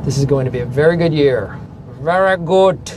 This is going to be a very good year. Very good.